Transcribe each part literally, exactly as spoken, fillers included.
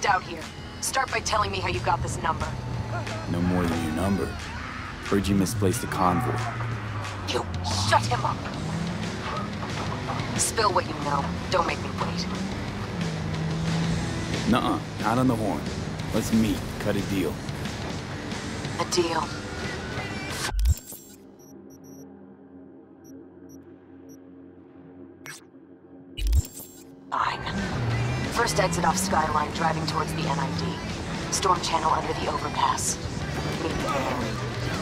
missed out here. Start by telling me how you got this number. No more than your number. Heard you misplaced a convoy. You shut him up! Spill what you know. Don't make me wait. Nuh-uh, not on the horn. Let's meet, cut a deal. A deal. Fine. First exit off Skyline, driving towards the N I D. Storm channel under the overpass. Meet me there.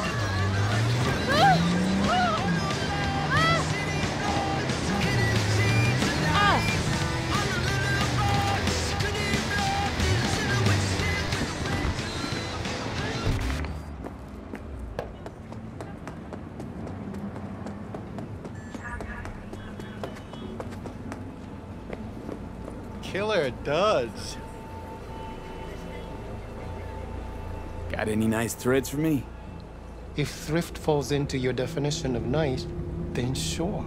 Killer does. Got any nice threads for me? If thrift falls into your definition of nice, then sure.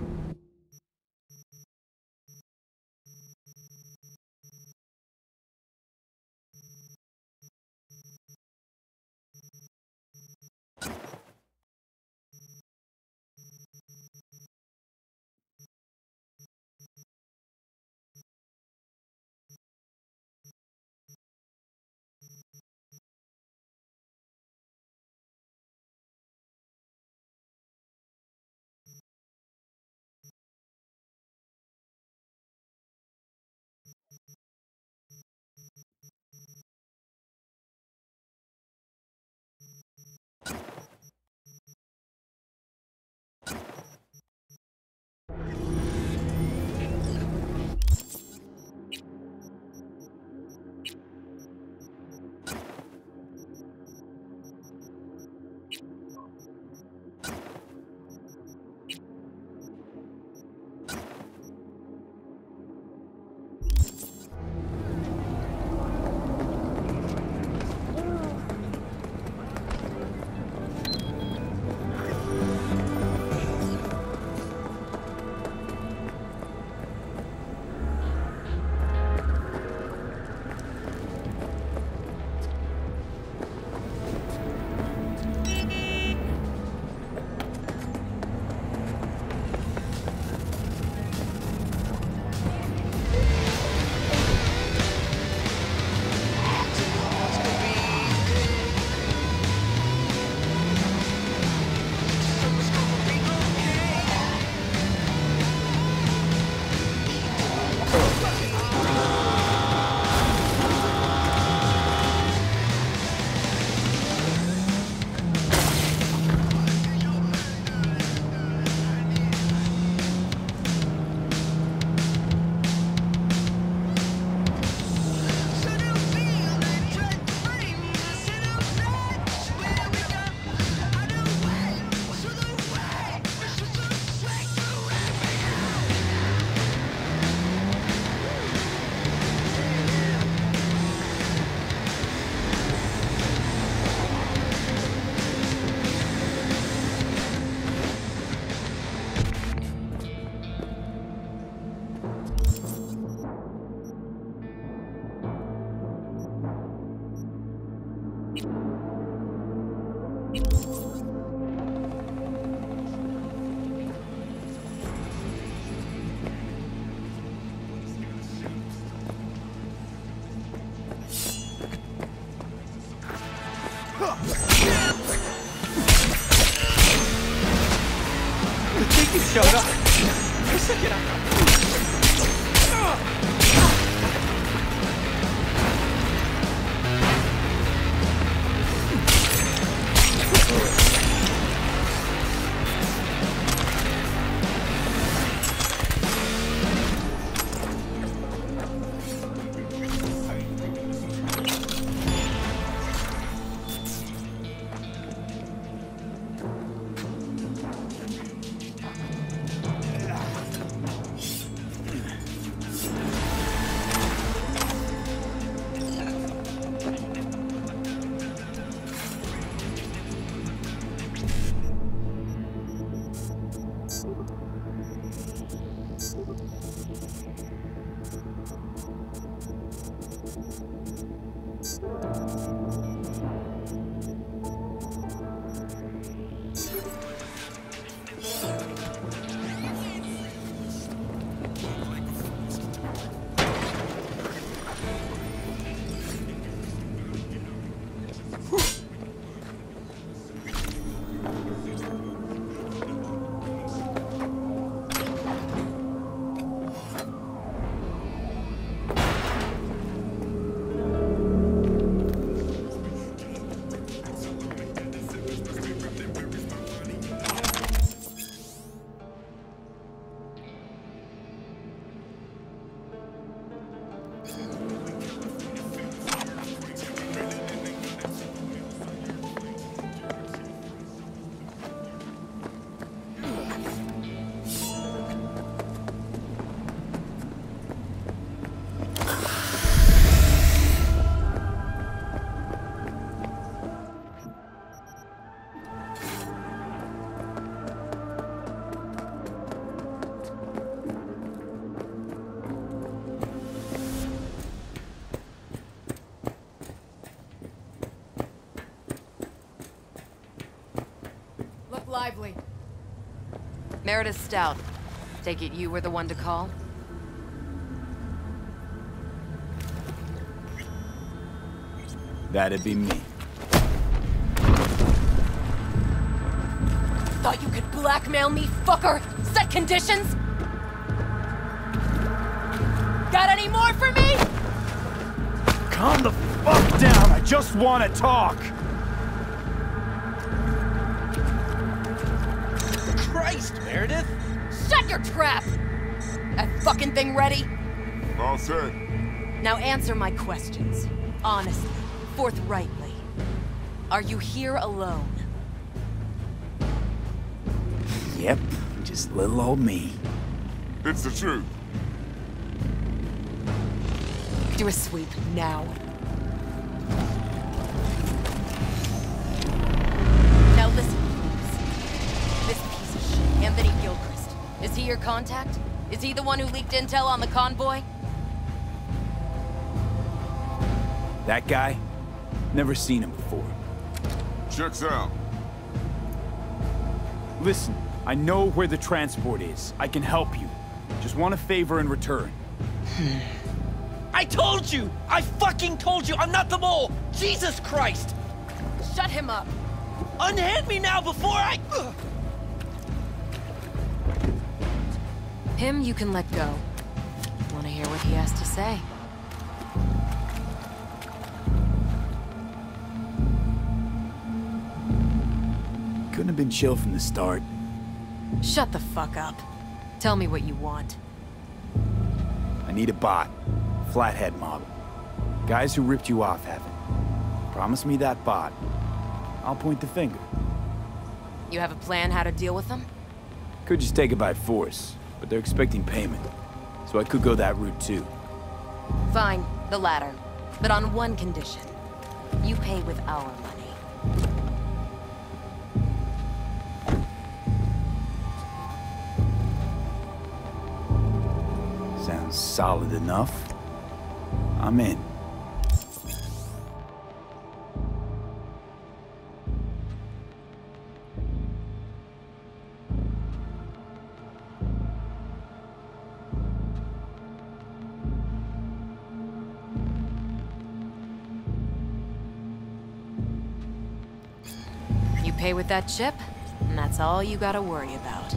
Showed up. Just a get out. lively. Meredith Stout. Take it you were the one to call? That'd be me. Thought you could blackmail me, fucker? Set conditions? Got any more for me? Calm the fuck down, I just want to talk! Christ, Meredith! Shut your trap! That fucking thing ready? All set. Now answer my questions. Honestly, forthrightly. Are you here alone? Yep, just little old me. It's the truth. Do a sweep now. Now listen, please. This piece of shit, Anthony Gilchrist. Is he your contact? Is he the one who leaked intel on the convoy? That guy? Never seen him before. Checks out. Listen, I know where the transport is. I can help you. Just want a favor in return. I told you! I fucking told you! I'm not the mole! Jesus Christ! Shut him up! Unhand me now before I... Ugh. Him you can let go. Want to hear what he has to say? Couldn't have been chill from the start. Shut the fuck up. Tell me what you want. I need a bot. Flathead model. Guys who ripped you off haven't. Promise me that bot. I'll point the finger. You have a plan how to deal with them? Could just take it by force, but they're expecting payment. So I could go that route too. Fine, the latter. But on one condition. You pay with our money. Sounds solid enough. I'm in. You pay with that chip, and that's all you gotta worry about.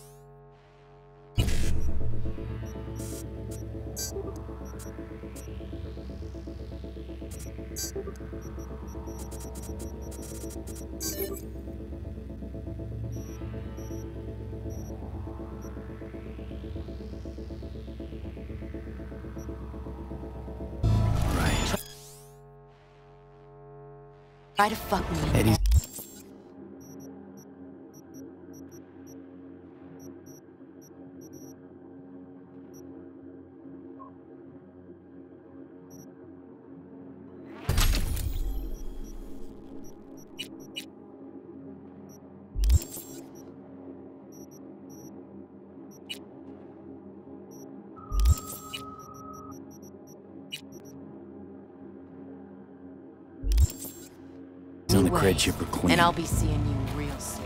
Right. Try to fuck me in Eddie's... on the cred chipper clean. And I'll be seeing you real soon.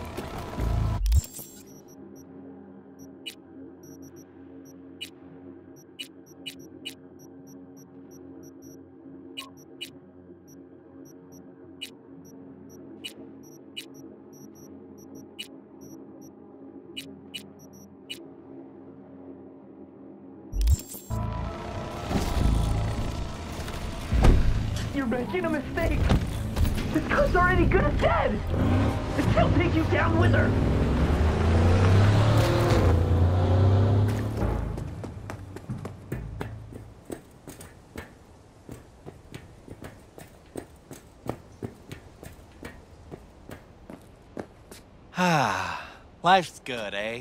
You're making a mistake! This cunt's already good as dead! And she'll take you down with her! Ah, life's good, eh?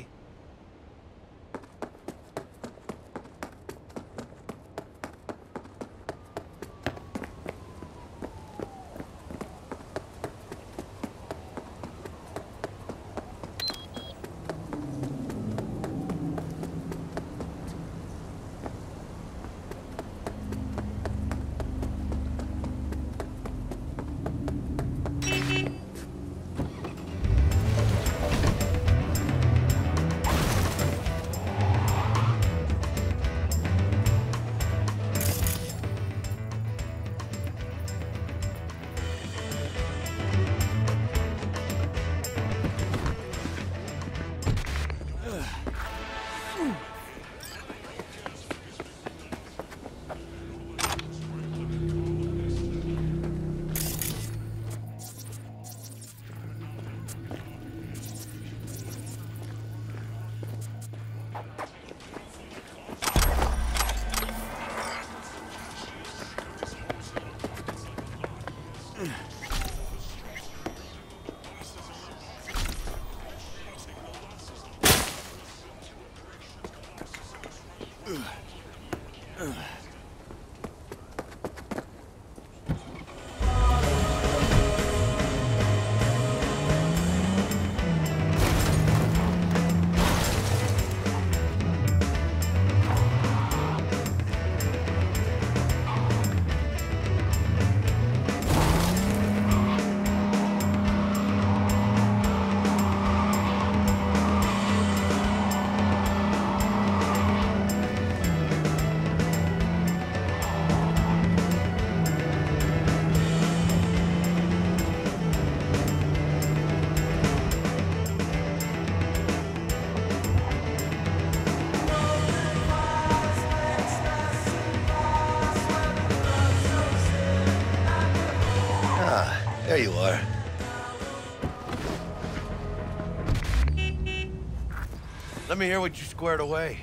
Let me hear what you squared away.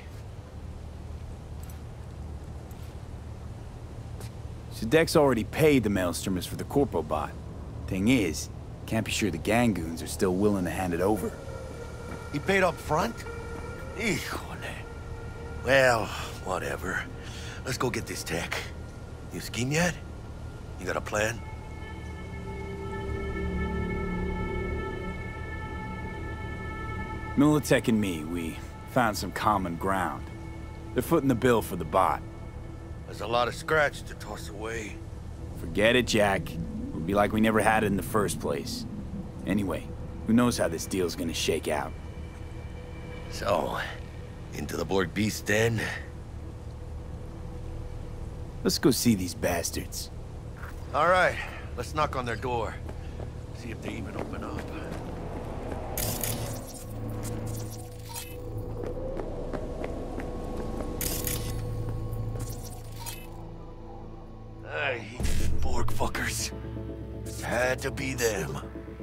So Dex already paid the maelstromers for the corpo bot. Thing is, can't be sure the gang goons are still willing to hand it over. He paid up front? Híjole. Well, whatever. Let's go get this tech. You scheme yet? You got a plan? Militech and me, we found some common ground. They're footing the bill for the bot. There's a lot of scratch to toss away. Forget it, Jack. It'll be like we never had it in the first place. Anyway, who knows how this deal's gonna shake out. So, into the Borg Beast den? Let's go see these bastards. All right, let's knock on their door. See if they even open up. I hate these Borg fuckers. This had to be them.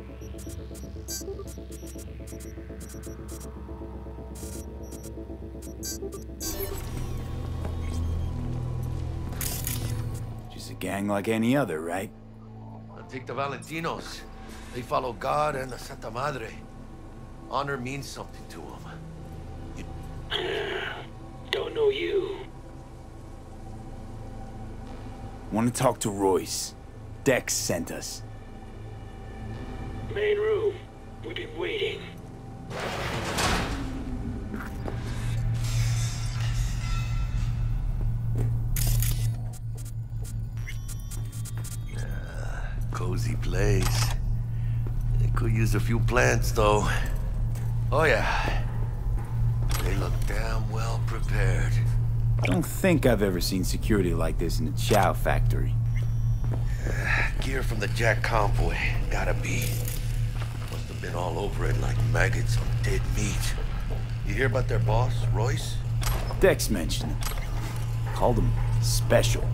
Just a gang like any other, right? I'll take the Valentinos. They follow God and the Santa Madre. Honor means something to them. You... Don't know you. Want to talk to Royce. Dex sent us. Main room. We've been waiting. Uh, cozy place. They could use a few plants, though. Oh, yeah. They look damn well prepared. I don't think I've ever seen security like this in a chow factory. Uh, gear from the Jack convoy. Gotta be. Must have been all over it like maggots on dead meat. You hear about their boss, Royce? Dex mentioned him. Called him special.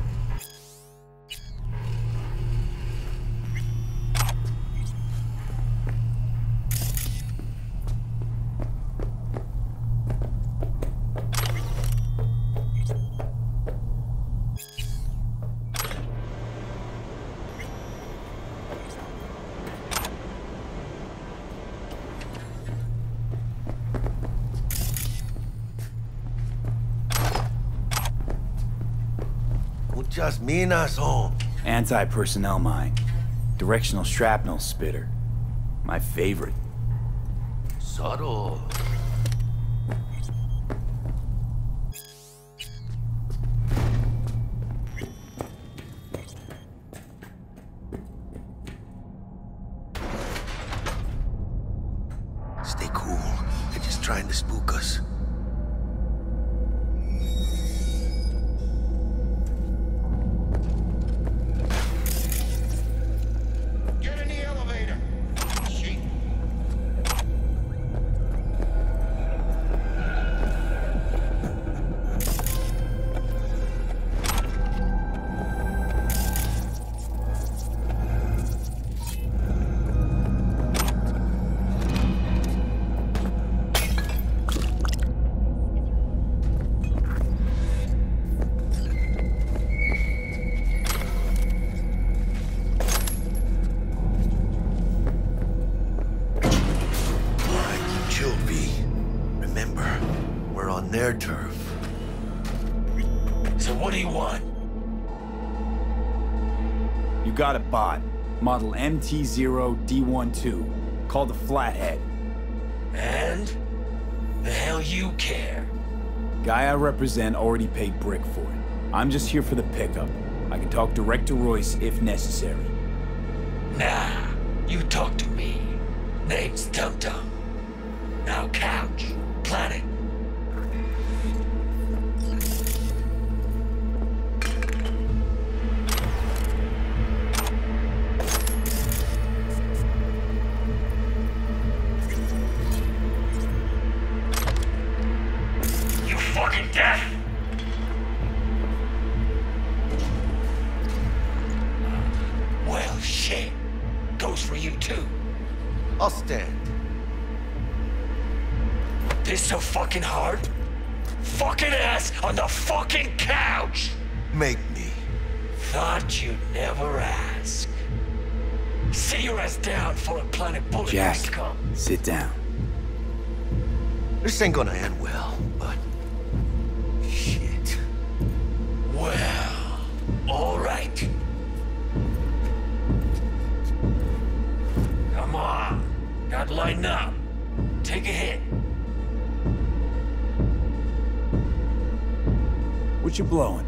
Just minas home. Anti-personnel mine. Directional shrapnel spitter. My favorite. Subtle. Stay cool. They're just trying to spook us. Their turf. So what do you want? You got a bot. Model M T zero D twelve. Called the Flathead. And? The hell you care? Guy I represent already paid Brick for it. I'm just here for the pickup. I can talk direct to Royce if necessary. Nah, you talk to me. Name's Tum Tum. Now couch. Planet. Death. Well, shit. Goes for you, too. I'll stand. This so fucking hard? Fucking ass on the fucking couch! Make me. Thought you'd never ask. Sit your ass down for a planet bullet Jack, to come. sit down. This ain't gonna end well, but... shit. Well, all right. Come on. Gotta lighten up. Take a hit. What you blowing?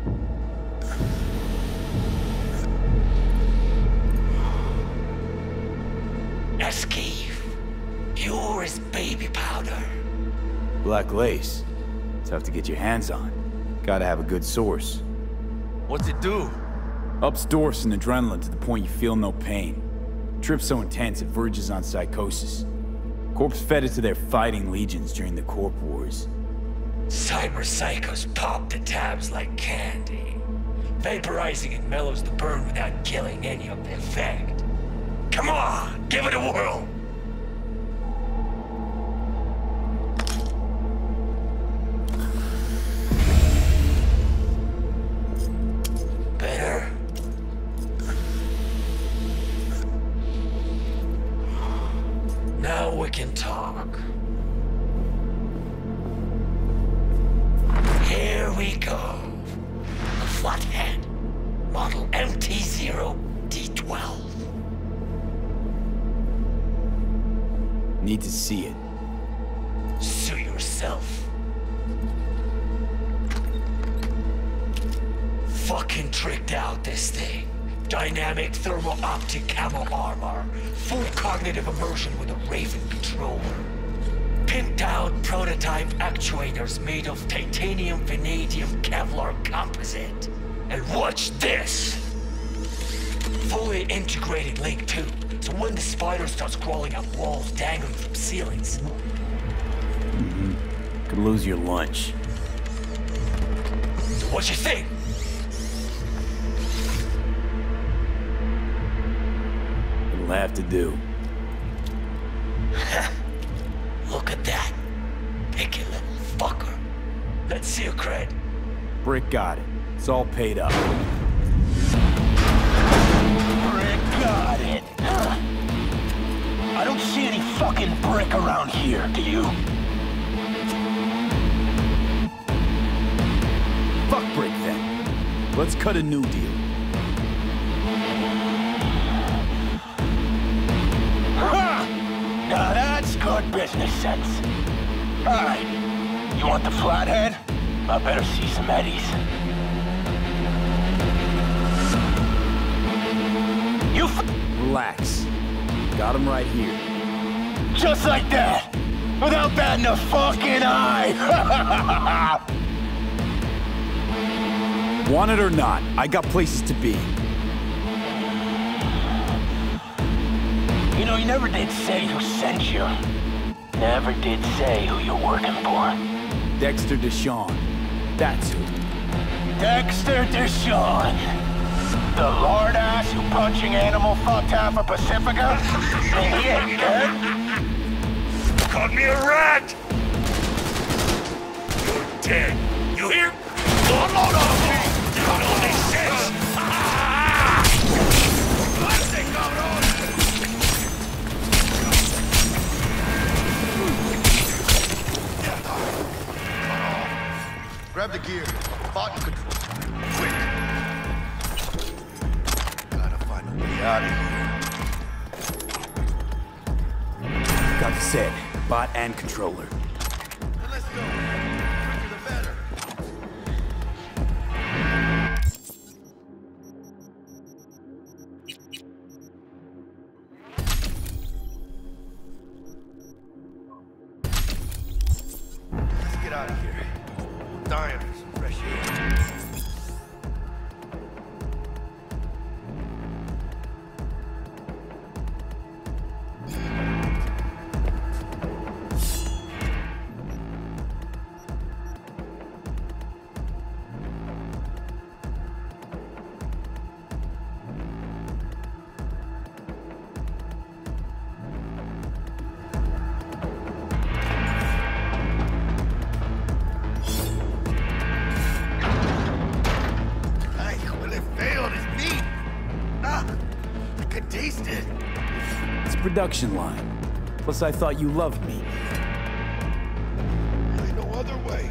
Esquive. Pure as baby powder. Black lace. Tough to get your hands on. Gotta have a good source. What's it do? Ups Dorse and adrenaline to the point you feel no pain. Trip's so intense it verges on psychosis. Corps fed it to their fighting legions during the Corp Wars. Cyber psychos pop the tabs like candy. Vaporizing it mellows the burn without killing any of the effect. Come on, give it a whirl! Better? Now we can talk. Here we go. A flathead. Model M T zero D twelve. Need to see it. Sue yourself. Fucking tricked out this thing. Dynamic thermo-optic camo armor. Full cognitive immersion with a Raven controller. Pimped out prototype actuators made of titanium vanadium Kevlar composite. And watch this! Fully integrated link too, so when the spider starts crawling up walls dangling from ceilings. Mm-hmm. Could lose your lunch. So what you think? It'll have to do. Look at that. Picky little fucker. Let's see your cred. Brick got it. It's all paid up. Brick got it. I don't see any fucking brick around here, do you? Fuck Brick then. Let's cut a new deal. Ha! Now that's good business sense. Alright, you want the flathead? I better see some eddies. You f- Relax. Got him right here. Just like that! Without batting a fucking eye! Want it or not, I got places to be. You know, you never did say who sent you. Never did say who you're working for. Dexter Deshawn. That's who. Dexter Deshawn. The lord ass who punching animal fucked half of Pacifica? And he ain't dead? Called me a rat! You're dead. You hear? Don't load on me! Got all this sense! Ah! Grab the gear. Bot control. Quick. Gotta find a way out of here. Got the set. Bot and controller. Then let's go. The quicker the better. Let's get out of here. I'm dying for some fresh air. production line. Plus, I thought you loved me. Really no other way.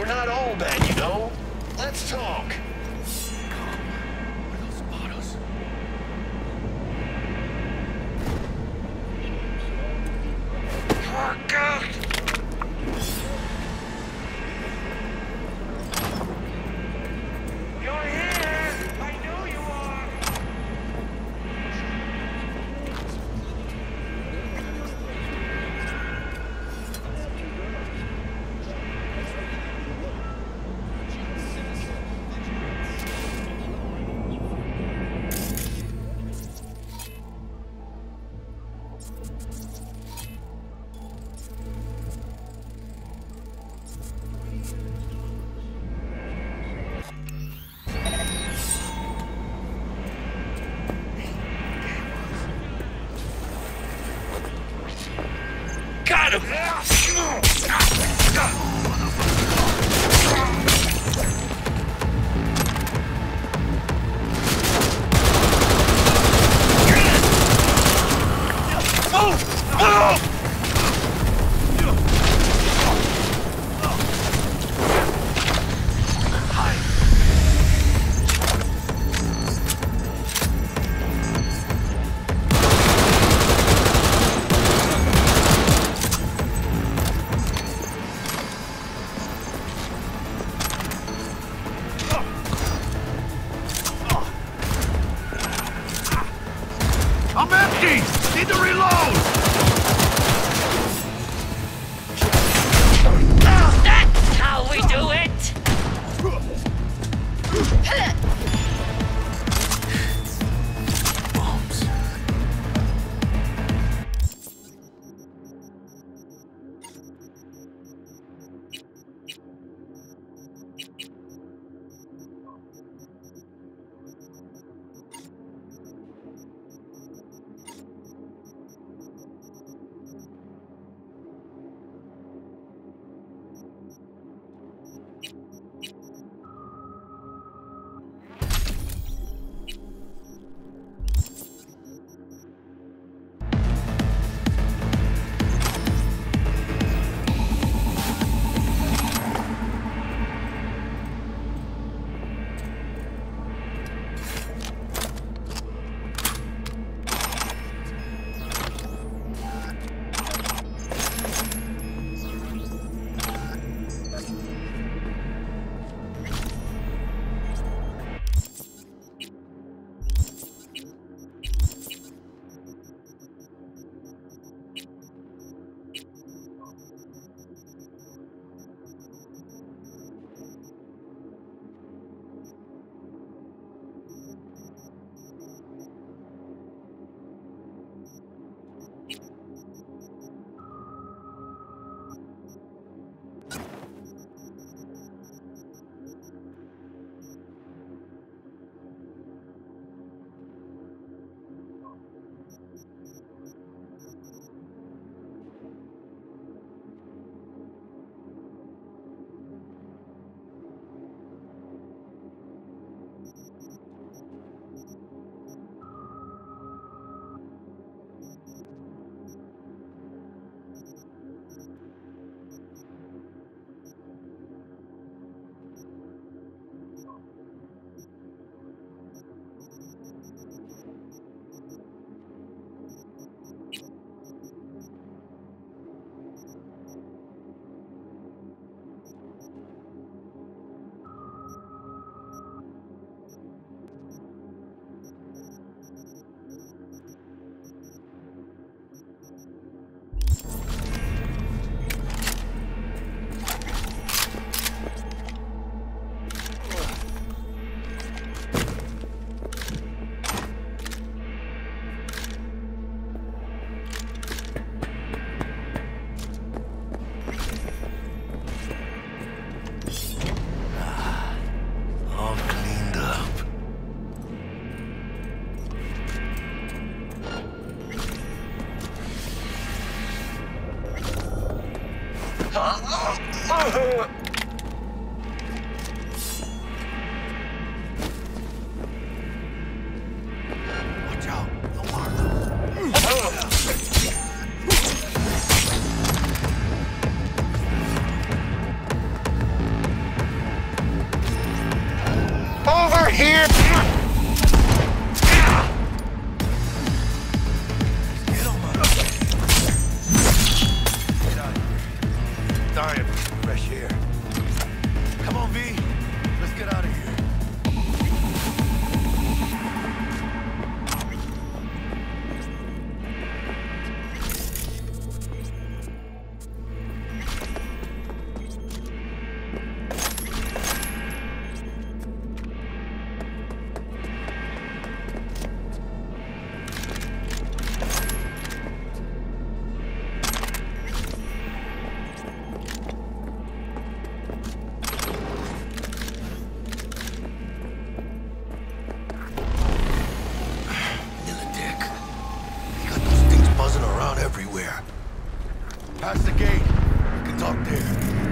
not all bad, you know. Let's talk. Got him! I'm empty! Need to reload! Oh, that's how we do it! Bombs. here! Get on my... Get out of here. Dying for fresh air. Come on, V. Let's get out of here. Past the gate. We can talk there.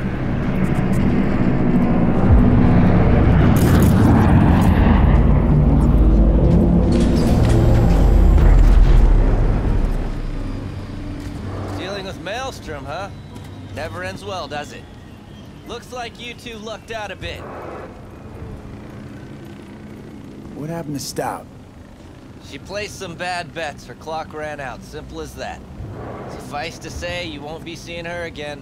Dealing with Maelstrom, huh? Never ends well, does it? Looks like you two lucked out a bit. What happened to Stout? She placed some bad bets. Her clock ran out. Simple as that. Suffice to say, you won't be seeing her again.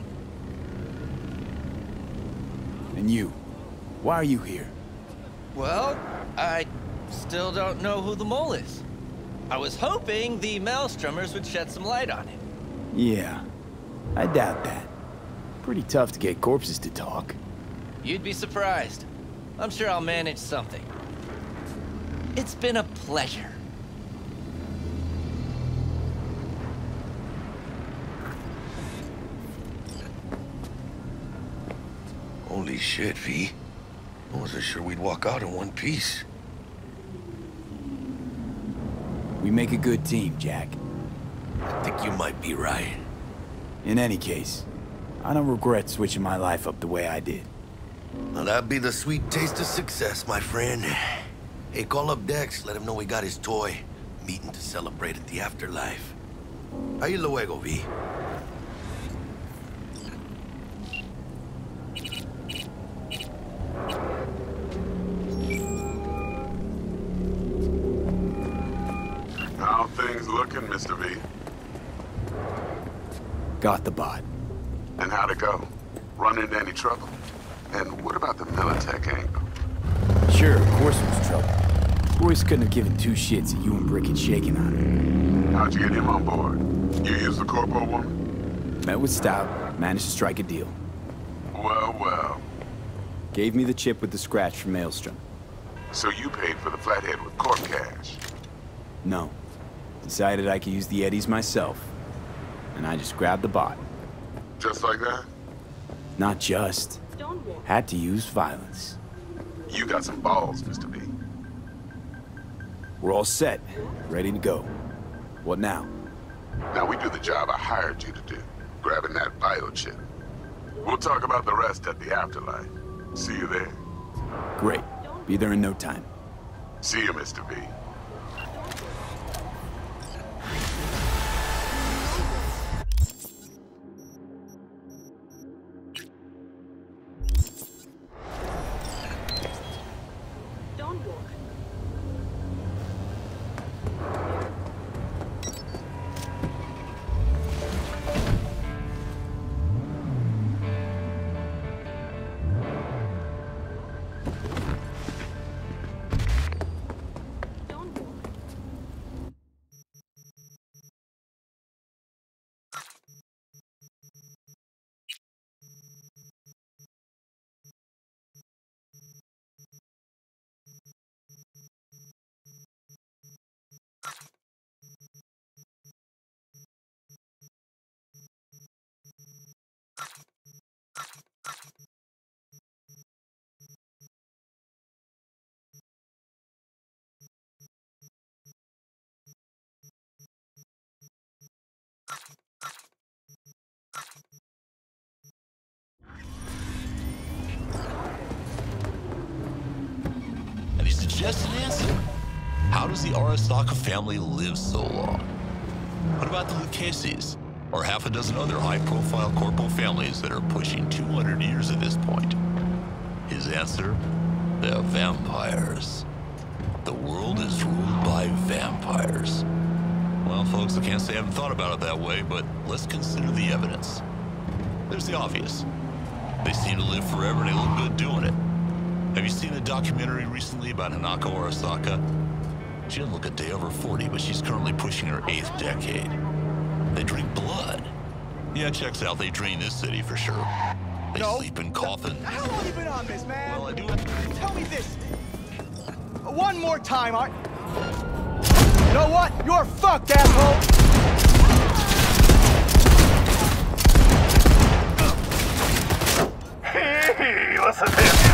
And you? Why are you here? Well, I still don't know who the mole is. I was hoping the Maelstromers would shed some light on him. Yeah, I doubt that. Pretty tough to get corpses to talk. You'd be surprised. I'm sure I'll manage something. It's been a pleasure. Holy shit, V. I wasn't sure we'd walk out in one piece. We make a good team, Jack. I think you might be right. In any case, I don't regret switching my life up the way I did. Well, that'd be the sweet taste of success, my friend. Hey, call up Dex, let him know we got his toy. Meeting to celebrate at the afterlife. Ahí luego, V. How things looking, Mister V? Got the bot. And how'd it go? Run into any trouble? And what about the Militech angle? Sure, of course it was trouble. Royce couldn't have given two shits that you and Brick had shaken on him. How'd you get him on board? You used the corpo woman? Met with Stout, managed to strike a deal. Well, well. Gave me the chip with the scratch from Maelstrom. So you paid for the flathead with corp cash? No. Decided I could use the eddies myself. And I just grabbed the bot. Just like that? Not just. Had to use violence. You got some balls, Mister V. We're all set. Ready to go. What now? Now we do the job I hired you to do. Grabbing that biochip. We'll talk about the rest at the afterlife. See you there. Great. Be there in no time. See you, Mister V. Any suggested answer? How does the Arasaka family live so long? What about the Lucases? Or half a dozen other high-profile corpo families that are pushing two hundred years at this point? His answer? They're vampires. The world is ruled by vampires. Well, folks, I can't say I haven't thought about it that way, but let's consider the evidence. There's the obvious. They seem to live forever and they look good doing it. Have you seen the documentary recently about Hanako Arasaka? She doesn't look a day over forty, but she's currently pushing her eighth decade. They drink blood. Yeah, checks out. They drain this city for sure. They no. sleep in coffins. How long have you been on this, man? Well, I do. Tell me this. One more time, I... You know what? You're fucked, asshole! Hey, listen to this.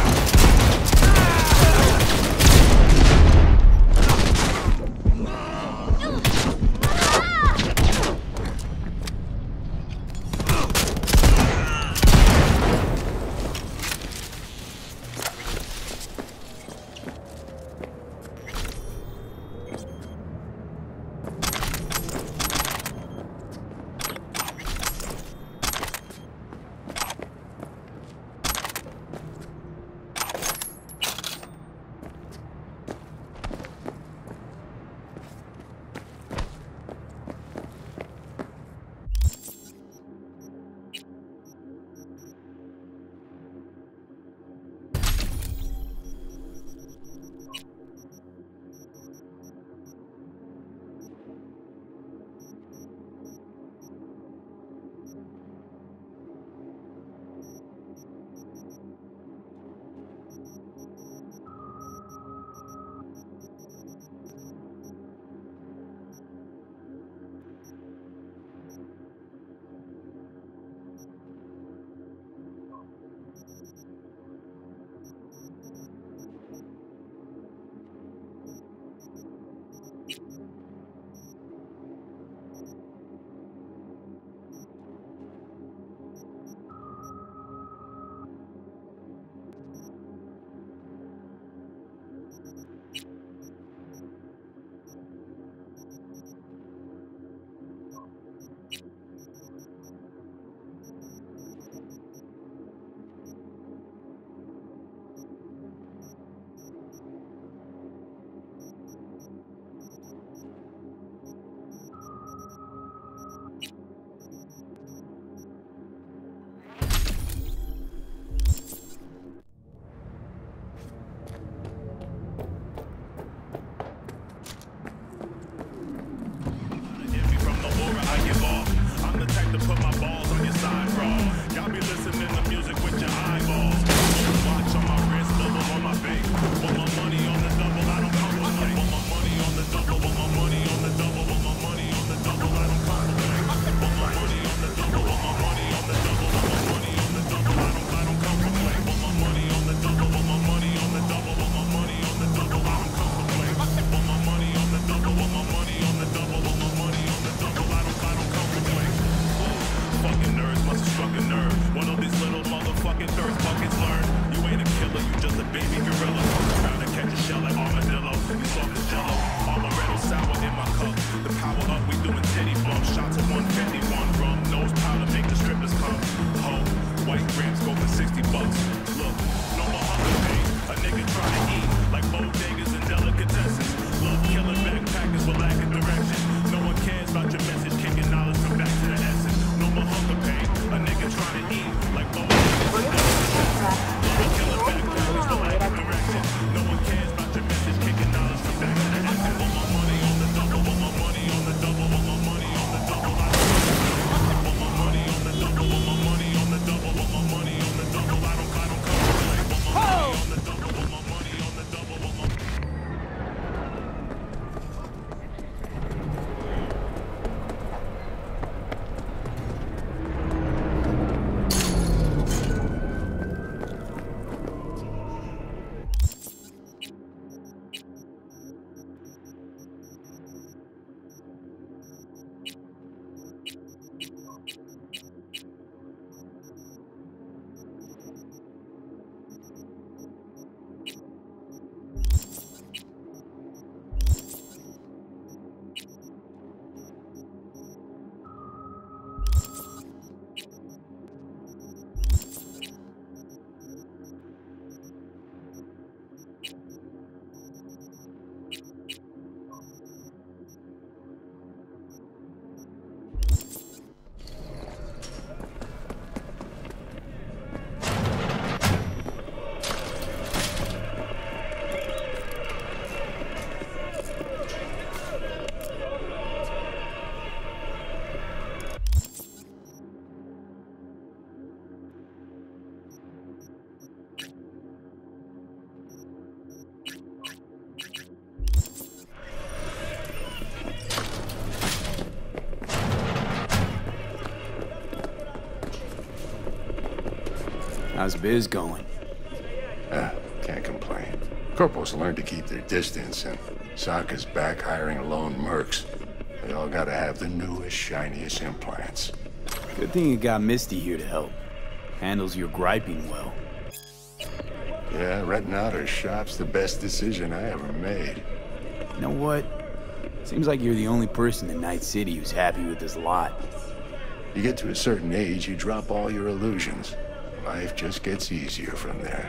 How's biz going? Ah, can't complain. Corporals learn to keep their distance, and Sokka's back hiring lone mercs. They all gotta have the newest, shiniest implants. Good thing you got Misty here to help. Handles your griping well. Yeah, renting out her shop's the best decision I ever made. You know what? Seems like you're the only person in Night City who's happy with this lot. You get to a certain age, you drop all your illusions. Life just gets easier from there.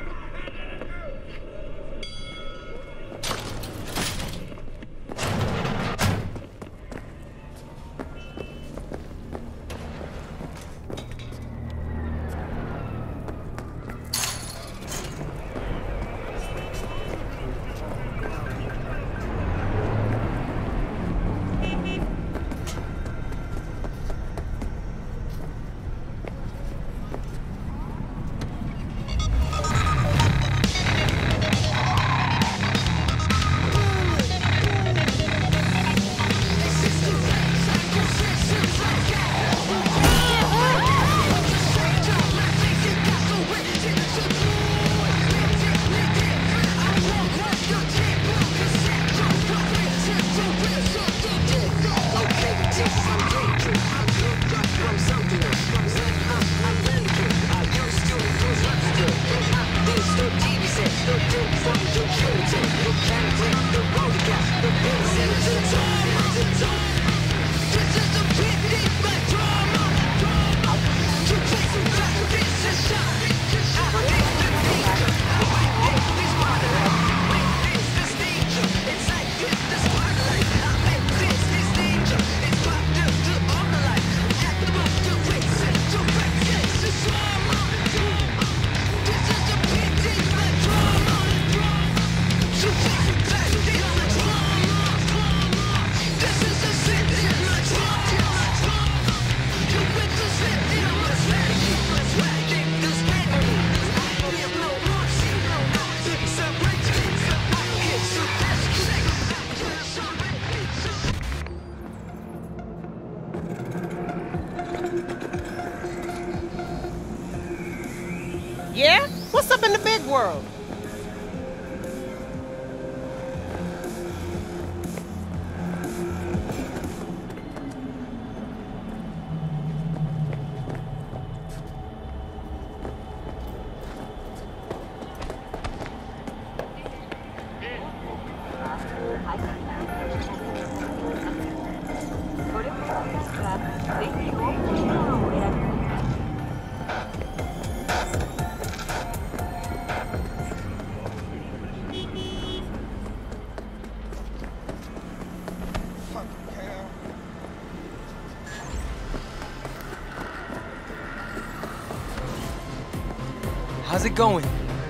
Yeah? What's up in the big world? How's it going?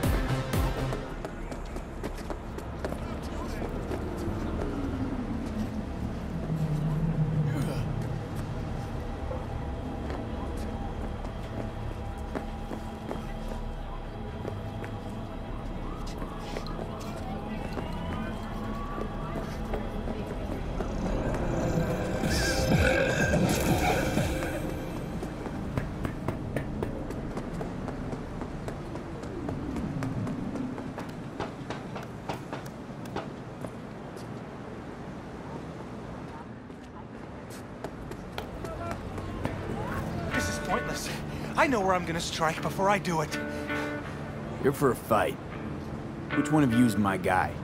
Pointless. I know where I'm gonna strike before I do it. You're for a fight. Which one of you's my guy?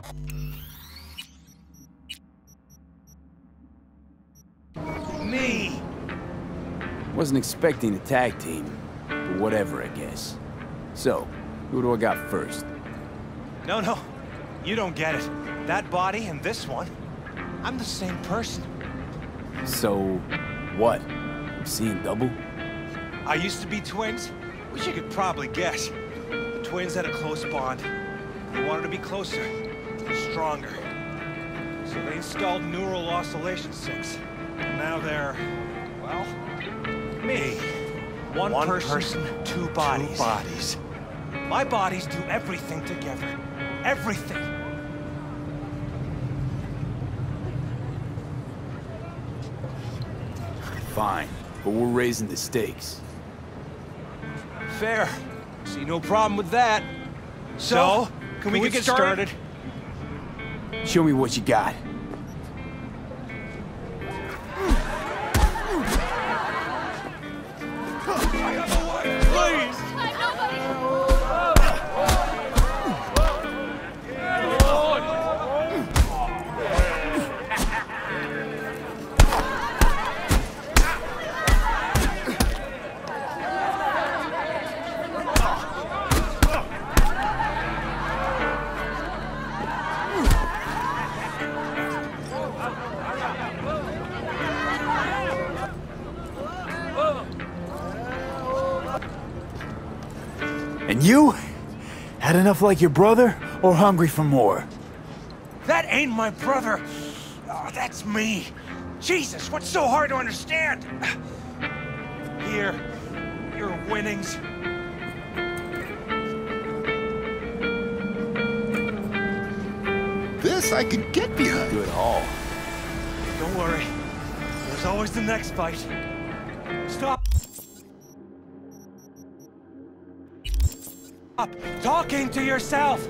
Me! Wasn't expecting a tag team, but whatever, I guess. So, who do I got first? No, no. You don't get it. That body and this one, I'm the same person. So, what? I'm seeing double? I used to be twins, which you could probably guess. Twins had a close bond. They wanted to be closer, stronger. So they installed neural oscillation sinks. And now they're, well, me. One, One person, person, two bodies. Two bodies. My bodies do everything together. Everything. Fine, but we're raising the stakes. Fair. See no problem with that. So, can, we, can we get started? started? Show me what you got. Please! And you? Had enough like your brother, or hungry for more? That ain't my brother. Oh, that's me. Jesus, what's so hard to understand? Here, your winnings. This I could get behind. Good haul. Don't worry. There's always the next fight. Stop. Stop talking to yourself.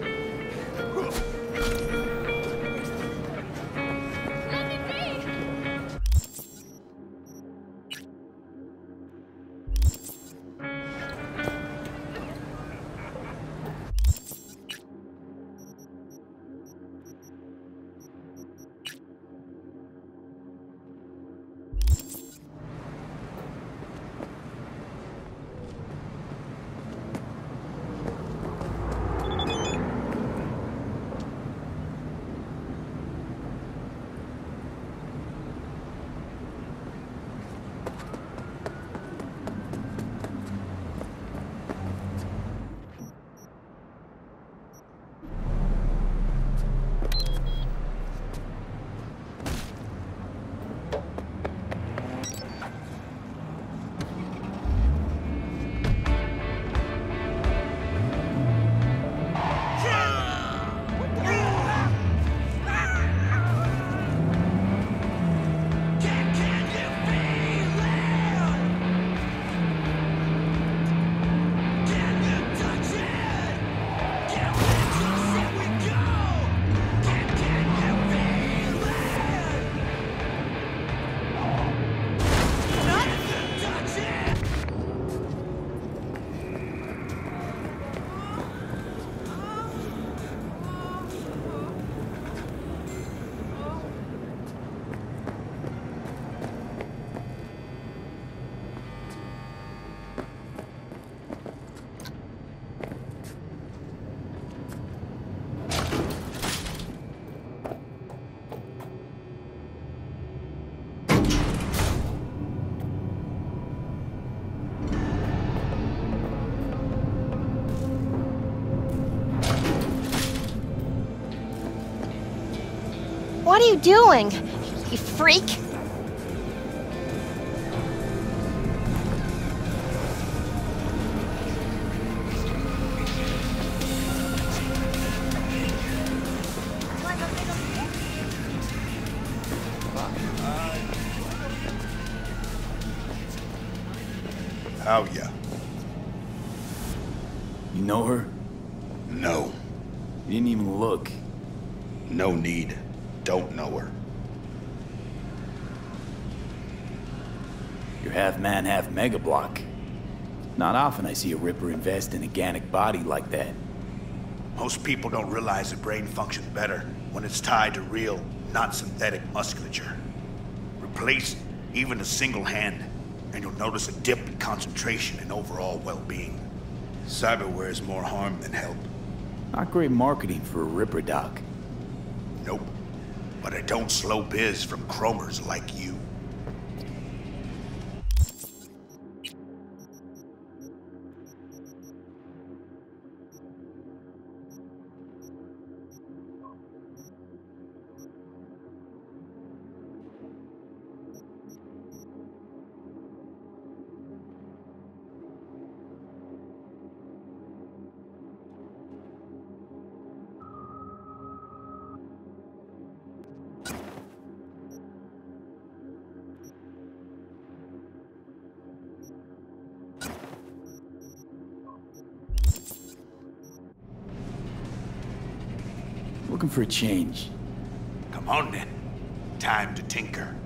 What are you doing, you freak? How ya? You know her? No. You didn't even look. No need. Don't know her. You're half man, half mega block. Not often I see a Ripper invest in a Ganic body like that. Most people don't realize the brain functions better when it's tied to real, not synthetic musculature. Replace even a single hand, and you'll notice a dip in concentration and overall well-being. Cyberware is more harm than help. Not great marketing for a Ripper, Doc. Nope. But I don't slow biz from chromers like you. Looking for a change. Come on then. Time to tinker.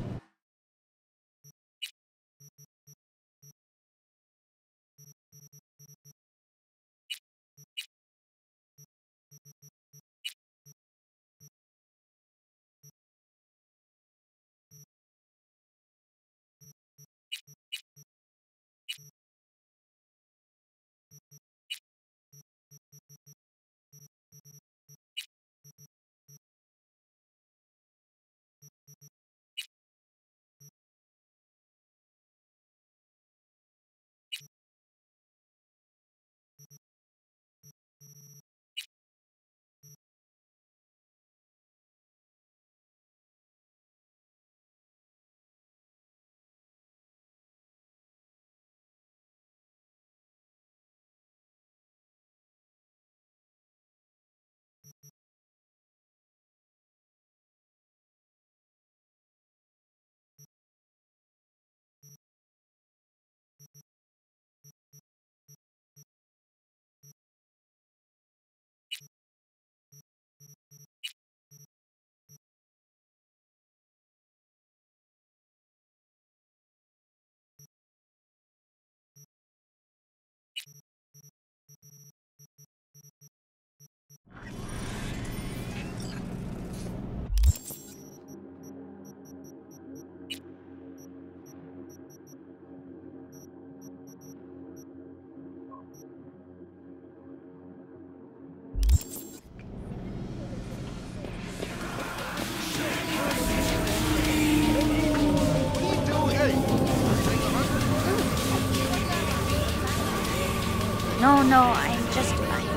No, no, I'm just...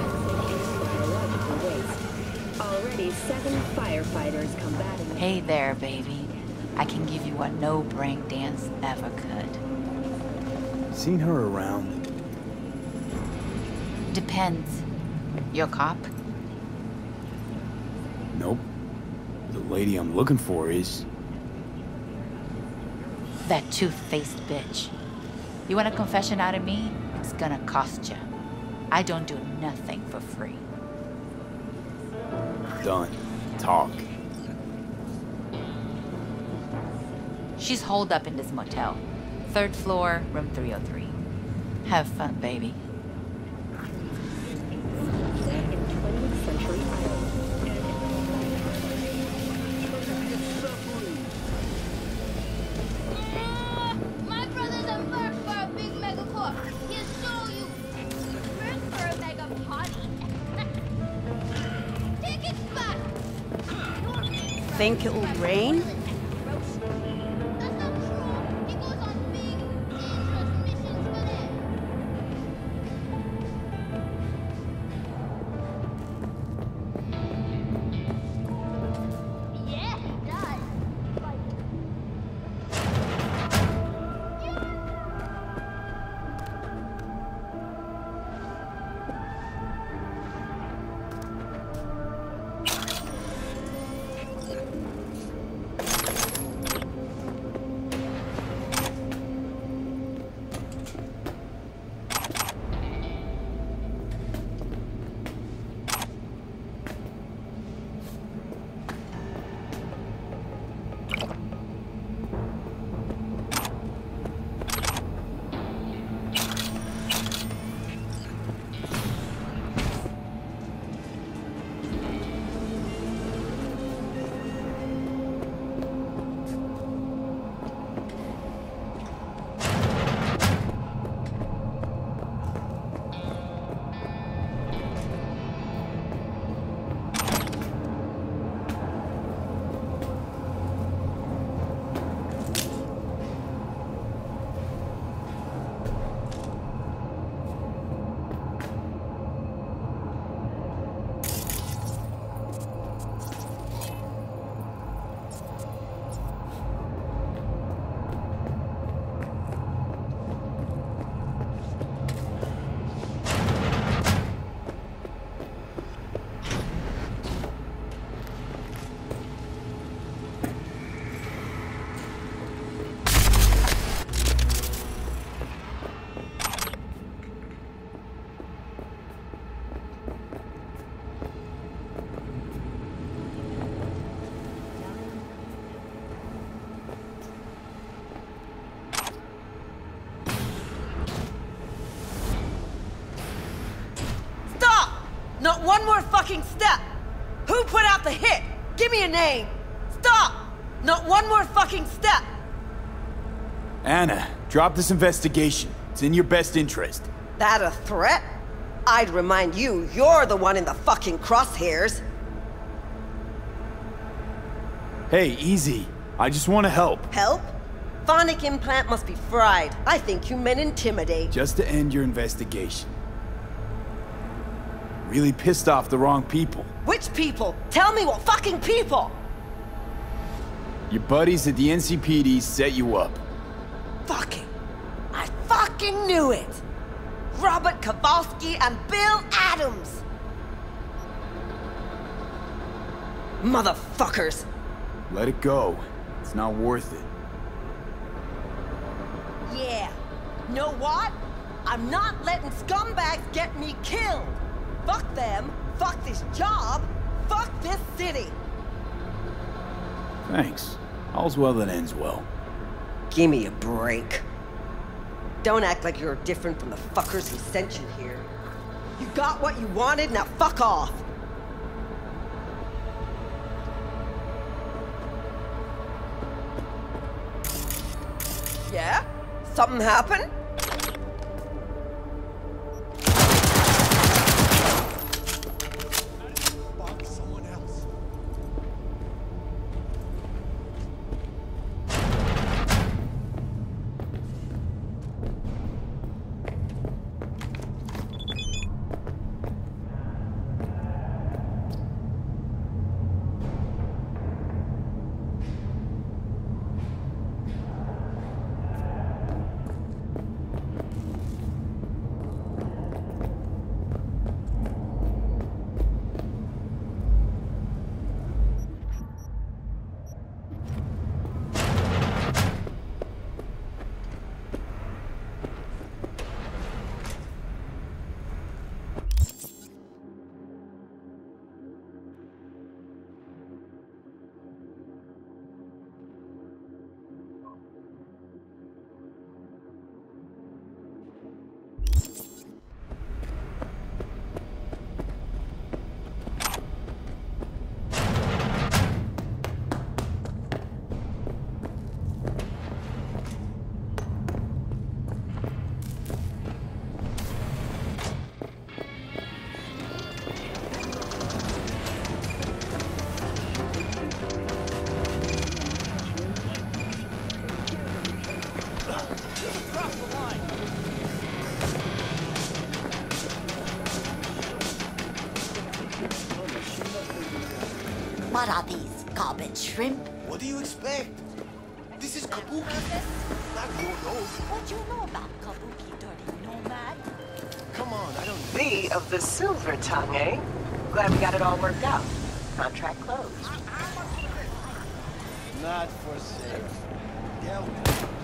Already seven firefighters combating. Hey there, baby. I can give you what no brain dance ever could. Seen her around? Depends. You a cop? Nope. The lady I'm looking for is... That two-faced bitch. You want a confession out of me? It's gonna cost you. I don't do nothing for free. Done. Talk. She's holed up in this motel. Third floor, room three oh three. Have fun, baby. My brother's a merc for a big megacorp. He'll show you. Merc for a mega party. Take it back. Think it will rain? Not one more fucking step! Who put out the hit? Give me a name! Stop! Not one more fucking step! Anna, drop this investigation. It's in your best interest. That a threat? I'd remind you, you're the one in the fucking crosshairs. Hey, easy. I just want to help. Help? Phonic implant must be fried. I think you meant intimidate. Just to end your investigation. Really pissed off the wrong people. Which people? Tell me what fucking people! Your buddies at the N C P D set you up. Fucking... I fucking knew it! Robert Kowalski and Bill Adams! Motherfuckers! Let it go. It's not worth it. Yeah. Know what? I'm not letting scumbags get me killed! Fuck them, fuck this job, fuck this city! Thanks. All's well that ends well. Give me a break. Don't act like you're different from the fuckers who sent you here. You got what you wanted, now fuck off! Yeah? Something happened? What are these, garbage shrimp? What do you expect? This is Kabuki. Not your nose. What do you know about Kabuki, dirty Nomad? Come on, I don't... V of the Silver Tongue, eh? Glad we got it all worked out. Contract closed. Not for sale. Yeah.